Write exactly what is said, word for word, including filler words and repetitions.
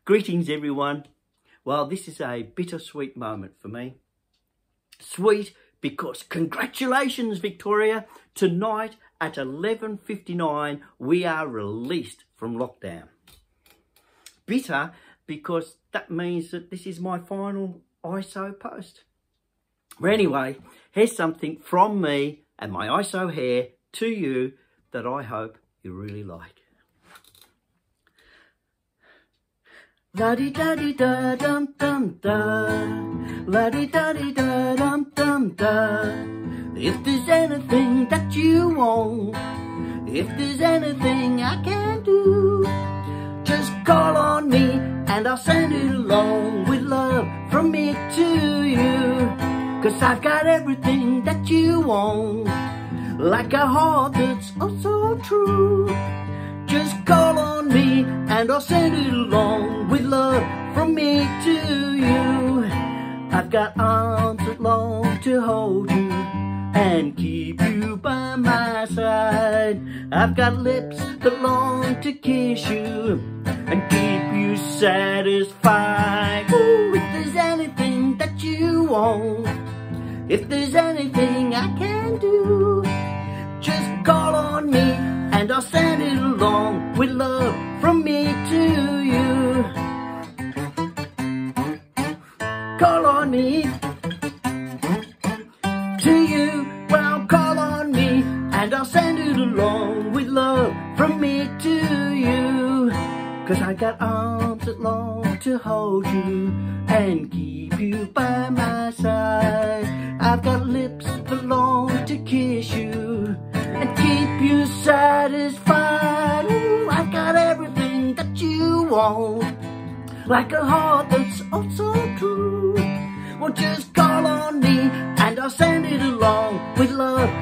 Greetings everyone. Well, this is a bittersweet moment for me. Sweet because congratulations Victoria, tonight at eleven fifty-nine we are released from lockdown. Bitter because that means that this is my final I S O post. But anyway, here's something from me and my I S O hair to you that I hope you really like. La-di-da-di-da-dum-dum-da, la-di-da-di-da-dum-dum-da. If there's anything that you want, if there's anything I can do, just call on me and I'll send it along with love from me to you. Cause I've got everything that you want, like a heart that's oh so true. Just call on me and I'll send it along with love from me to you. I've got arms that long to hold you and keep you by my side. I've got lips that long to kiss you and keep you satisfied. Ooh, if there's anything that you want, if there's anything I can do, just call on me and I'll send it along with love from me to you. Call on me to you. Well, call on me and I'll send it along with love from me to you. Cause I got arms that long to hold you and keep you by my side. I've got lips that long to kiss you and keep you satisfied. Ooh, I've got everything that you want, like a heart that's oh so true. Well, just call on me and I'll send it along with love